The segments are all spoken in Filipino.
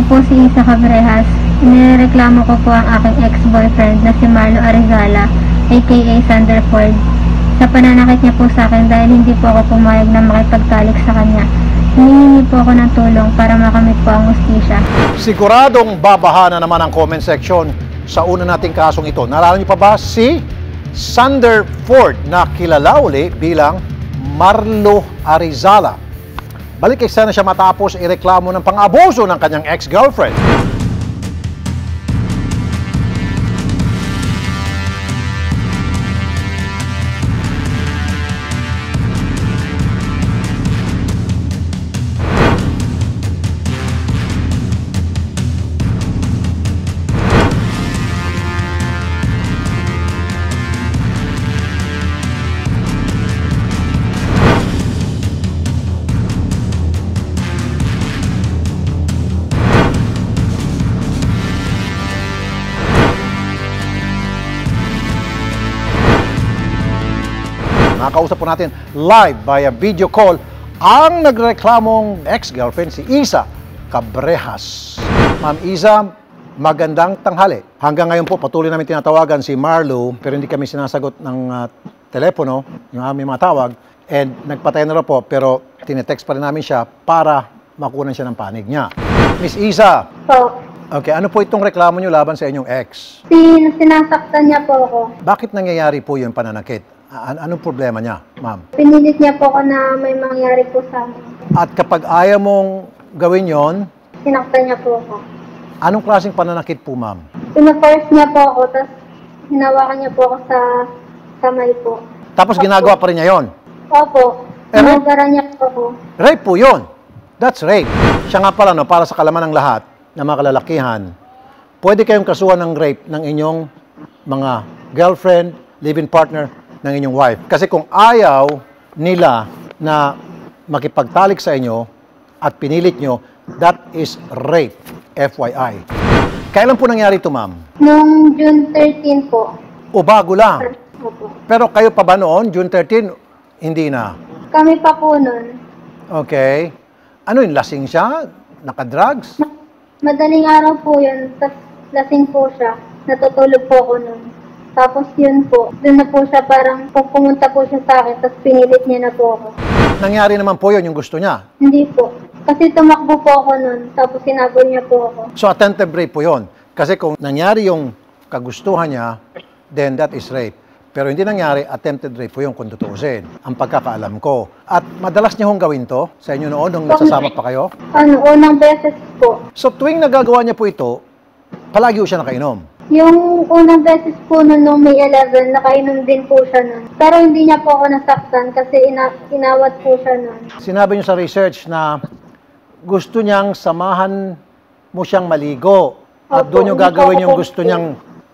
po si Isa Cabrehas. Inireklamo ko po ang aking ex-boyfriend na si Marlo Arizala, aka Sander Ford, sa pananakit niya po sa akin dahil hindi po ako pumayag na makipagtalik sa kanya. Hinihingi po ako ng tulong para makamit po ang hustisya. Siguradong babaha na naman ang comment section sa una nating kasong ito. Naalala niyo pa ba si Sander Ford na kilala uli bilang Marlo Arizala? Balik kay sana siya matapos ireklamo ng pang-abuso ng kanyang ex-girlfriend. Nakausap po natin live via video call ang nagreklamong ex-girlfriend si Isa Cabrehas. Ma'am Isa, magandang tanghali. Hanggang ngayon po patuloy namin tinatawagan si Marlo pero hindi kami sinasagot ng telepono, yung aming mga tawag. And nagpatay na rin po pero tinetext pa rin namin siya para makunan siya ng panig niya. Miss Isa. Po. Okay, ano po itong reklamo niyo laban sa inyong ex? Sinasaktan niya po ako. Bakit nangyayari po yung pananakit? Anong problema niya, ma'am? Pinilit niya po ako na may mangyari po sa akin. At kapag ayaw mong gawin yon, Sinaktan niya po ako. anong klaseng pananakit po, ma'am? Pinaforce niya po ako, tapos hinawakan niya po ako sa kamay po. Tapos ginagawa pa rin niya yon. Opo. Hinugaran niya po ako. Rape po yon. That's rape. Siya nga pala, no, para sa kalaman ng lahat, na mga kalalakihan, pwede kayong kasuhan ng rape ng inyong mga girlfriend, live-in partner, ng inyong wife. Kasi kung ayaw nila na makipagtalik sa inyo at pinilit nyo, that is rape, FYI. Kailan po nangyari ito, ma'am? Noong June 13 po. O bago lang? Opo. Pero kayo pa ba noon, June 13, hindi na? Kami pa po nun. Okay. Ano yun, lasing siya? Naka-drugs? Madaling araw po yun, tapos lasing po siya. Natutulog po ako nun. Tapos yun po, doon na po siya parang pumunta po siya sa akin, tapos pinilit niya na po ako. Nangyari naman po yun, yung gusto niya? Hindi po. Kasi tumakbo po ako nun, tapos sinabol niya po ako. So attempted rape po yun. Kasi kung nangyari yung kagustuhan niya, then that is rape. Pero hindi nangyari, attempted rape po yun kung tutuusin. Ang pagkakaalam ko. At madalas niya hong gawin to sa inyo noon nung nagsasama pa kayo? Unang beses po. So tuwing nagagawa niya po ito, palagi po siya nakainom? Yung unang beses po nun, nung May 11, nakainom din po siya nun. Pero hindi niya po ako nasaktan kasi inawat po siya nun. Sinabi niyo sa research na gusto niyang samahan mo siyang maligo. At Opo, doon yung hindi gagawin po yung ako gusto niyang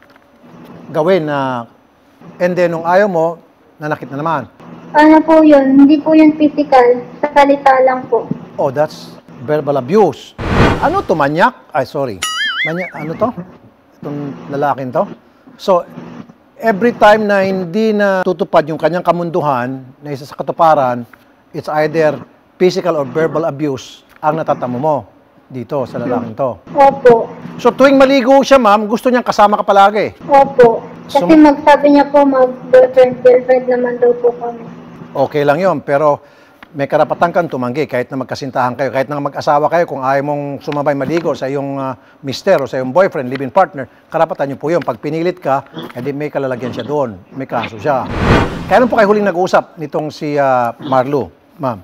gawin na and then nung ayaw mo, nanakit na naman. Ano po yun? Hindi po yun physical. Sa salita lang po. Oh, that's verbal abuse. Ano to, manyak? Ay, sorry. Manyak, ano to? Itong lalaking to? So, every time na hindi na tutupad yung kanyang kamunduhan na isa sa katuparan, it's either physical or verbal abuse ang natatamo mo dito sa lalaking to. Opo. So, tuwing maligo siya, ma'am, gusto niyang kasama ka palagi. Opo. Kasi magsabi niya po mag-girlfriend naman daw po kami. Okay lang yon, pero may karapatan kang tumanggi kahit na magkasintahan kayo, kahit na mag-asawa kayo, kung ayaw mong sumabay maligo sa iyong mister o sa iyong boyfriend, live-in partner, karapatan niyo po yun. Pag pinilit ka, edi may kalalagyan siya doon, may kaso siya. Kailan po kayo huling nag-uusap nitong si Marlo, ma'am?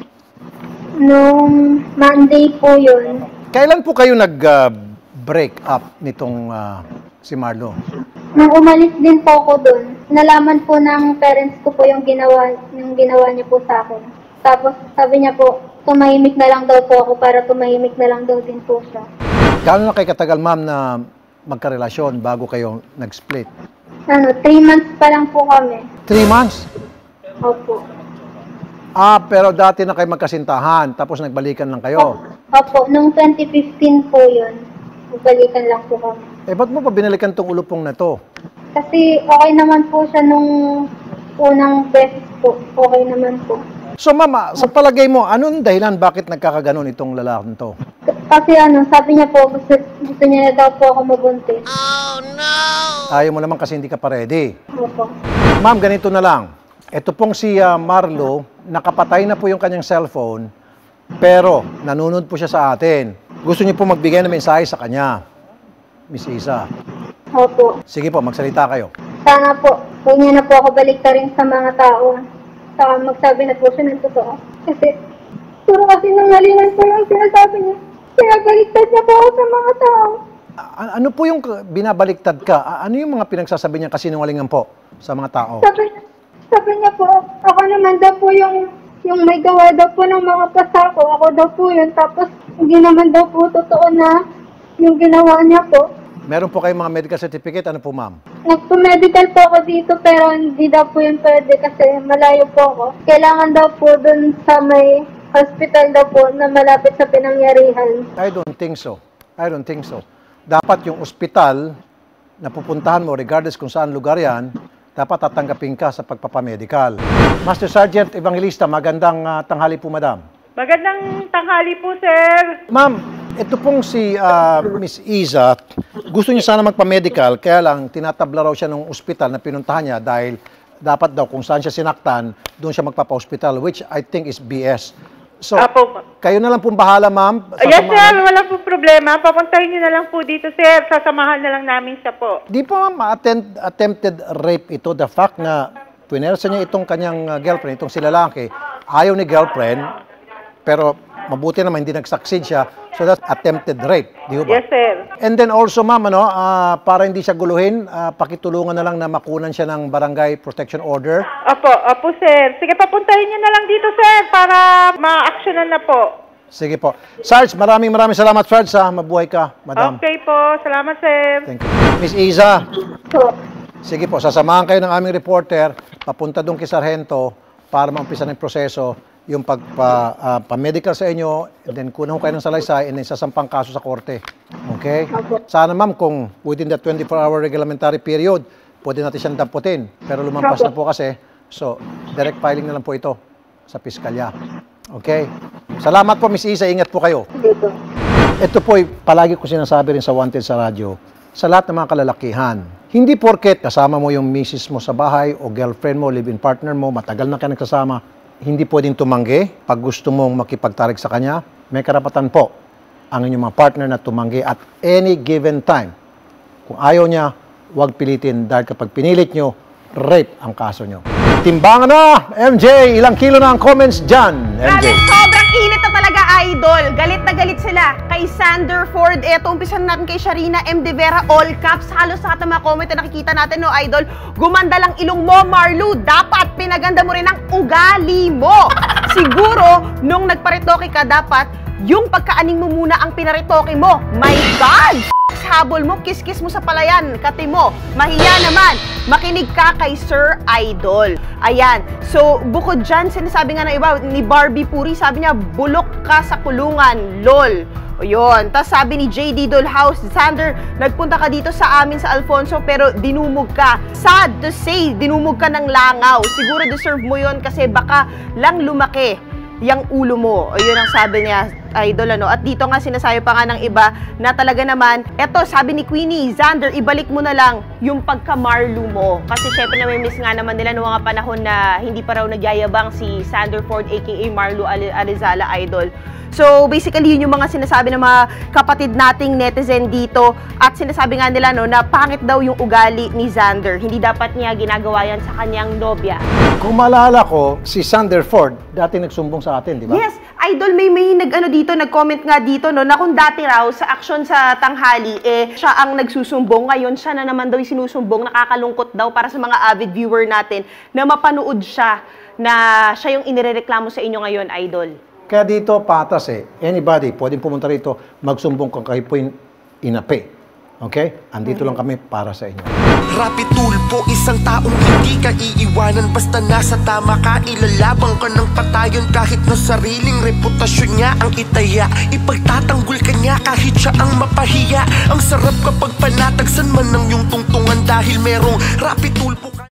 Nung Monday po yun. Kailan po kayo nag-break up nitong si Marlo? Nung umalis din po ako doon, nalaman po ng parents ko po yung ginawa niya po sa akin. Tapos sabi niya po, tumahimik na lang daw po ako para tumahimik na lang daw din po siya. Gaano na kayo katagal, ma'am, na magkarelasyon bago kayo nag-split? 3 months pa lang po kami. 3 months? Opo. Pero dati na kayo magkasintahan, tapos nagbalikan lang kayo. Opo, nung 2015 po yun. Nagbalikan lang po kami. Ba't mo pa binalikan tong ulupong na to? Kasi okay naman po siya nung unang beses po. Okay naman po. So, mama, sa palagay mo, anong dahilan bakit nagkakaganon itong lalaking to? Kasi sabi niya po, gusto niya na daw po ako mabuntis. Ayaw mo naman kasi hindi ka pa ready. Opo. Ma'am, ganito na lang. Ito pong si Marlo, nakapatay na po yung kanyang cellphone, pero nanonood po siya sa atin. Gusto niyo po magbigay ng mensahe sa kanya, Miss Isa. Opo. Sige po, magsalita kayo. Sana po, huwag niya na po ako baliktarin sa mga tao. Saka magsabi na po siya ng totoo. Kasi, puro kasi nangalingan po yung sinasabi niya. Kaya baliktad niya po ako sa mga tao. Ano po yung binabaliktad ka? Ano yung mga pinagsasabi niya kasinungalingan po sa mga tao? Sabi niya po, ako naman daw po yung may gawa daw po ng mga pasako. Ako daw po yun. Tapos, hindi naman daw po totoo na yung ginawa niya po. Meron po kayong mga medical certificate? Ano po, ma'am? Nagpo-medical po ako dito pero hindi daw po yun pwede kasi malayo po ako. Kailangan daw po dun sa may hospital daw po na malapit sa pinangyarihan. I don't think so. I don't think so. Dapat yung ospital na pupuntahan mo, regardless kung saan lugar yan, dapat tatanggapin ka sa pagpapamedical. Master Sergeant Evangelista, magandang tanghali po, madam. Magandang tanghali po, sir. Ma'am, ito pong si Miss Iza, gusto niya sana magpa-medical, kaya lang tinatabla raw siya ng ospital na pinuntahan niya dahil dapat daw kung saan siya sinaktan, doon siya magpapa-hospital, which I think is BS. So, Apo. kayo na lang pong bahala, ma'am. Yes, sir. Wala po problema. Papuntahin niyo na lang po dito, sir. Sasamahan na lang namin siya po. Di po attempted rape ito. The fact na pinersa niya itong kanyang girlfriend, itong si lalaki, ayaw ni girlfriend, pero mabuti naman hindi nag-succeed siya. So that's attempted rape. Di ba? Yes, sir. And then also, ma'am, para hindi siya guluhin, pakitulungan na lang na makunan siya ng barangay protection order. Opo, sir. Sige, papuntahin niyo na lang dito, sir, para ma-actionan na po. Sige po. Sarge, maraming salamat, Sarge. Mabuhay ka, madam. Okay po. Salamat, sir. Thank you. Miss Iza, So, sige po, sasamahan kayo ng aming reporter, papunta doon kay Sargento para maumpisa ng proseso yung pagpa-medical sa inyo, and then kunan ko kayo ng salaysay, and then sasampang kaso sa korte. Okay? Sana ma'am, kung within the 24-hour regulamentary period, pwede natin siyang damputin. Pero lumampas na po kasi, so direct filing na lang po ito sa piskalya. Okay? Salamat po, Miss Isa. Ingat po kayo. dito. Ito po, palagi ko sinasabi rin sa Wanted sa radyo, sa lahat ng mga kalalakihan, hindi porket kasama mo yung misis mo sa bahay o girlfriend mo, live-in partner mo, matagal na kayo nagsasama, hindi pwedeng tumanggi. Pag gusto mong makipagtarik sa kanya, may karapatan po ang inyong mga partner na tumanggi at any given time. Kung ayaw niya, huwag pilitin dahil kapag pinilit nyo, rape ang kaso nyo. Timbangan na! MJ, ilang kilo na ang comments dyan, MJ? Grabe, sobrang init na talaga, idol. Galit na galit sila. Kay Sander Ford, eto, umpisan natin kay Sharina M. De Vera, all caps. Halos sa ng mga comment na nakikita natin, no, idol. Gumanda lang ilong mo, Marlu. Dapat pinaganda mo rin ang ugali mo. Siguro, nung nagparitoke ka, dapat yung pagkaaning mo muna ang pinaritoke mo. My God! Habol mo, kiss-kiss mo sa palayan, kati mo. Mahiya naman. Makinig ka kay Sir Idol. Ayan. So, bukod dyan, sinasabi nga ng iba, ni Barbie Puri, sabi niya, bulok ka sa kulungan, lol. O yun. Tapos sabi ni JD Dollhouse, Sander, nagpunta ka dito sa amin sa Alfonso, pero dinumog ka. Sad to say, dinumog ka ng langaw. Siguro deserve mo yun kasi baka lang lumaki yung ulo mo. O yun ang sabi niya, idol, ano. At dito nga sinasabi pa nga ng iba na talaga naman, eto, sabi ni Queenie, Xander, ibalik mo na lang yung pagka-Marlu mo. Kasi syempre na may miss nga naman nila noong mga panahon na hindi pa raw nagyayabang si Sander Ford aka Marlu Arizala, idol. So, basically, yun yung mga sinasabi ng mga kapatid nating netizen dito. At sinasabi nga nila, no, na pangit daw yung ugali ni Xander. Hindi dapat niya ginagawa yan sa kanyang nobya. Kung maalala ko, si Sander Ford, dati nagsumbong sa atin, di ba? Yes, idol, may nag-comment nga dito, no, na kung dati raw sa aksyon sa tanghali, siya ang nagsusumbong. Ngayon, siya na naman daw yung sinusumbong. Nakakalungkot daw para sa mga avid viewer natin na mapanood siya na siya yung inirereklamo sa inyo ngayon, idol. Kaya dito, patas anybody, pwedeng pumunta rito, magsumbong kung kayo po inapi. Okay? Andito lang kami para sa inyo. Rapi tulpo, isang taong hindi ka iiwanan. Basta nasa tama ka, ilalabang ka ng patayon. Kahit na sariling reputasyon niya ang itaya, ipagtatanggol ka niya kahit siya ang mapahiya. Ang sarap kapag panatagsan man ng iyong tungtungan, dahil merong rapi tulpo ka.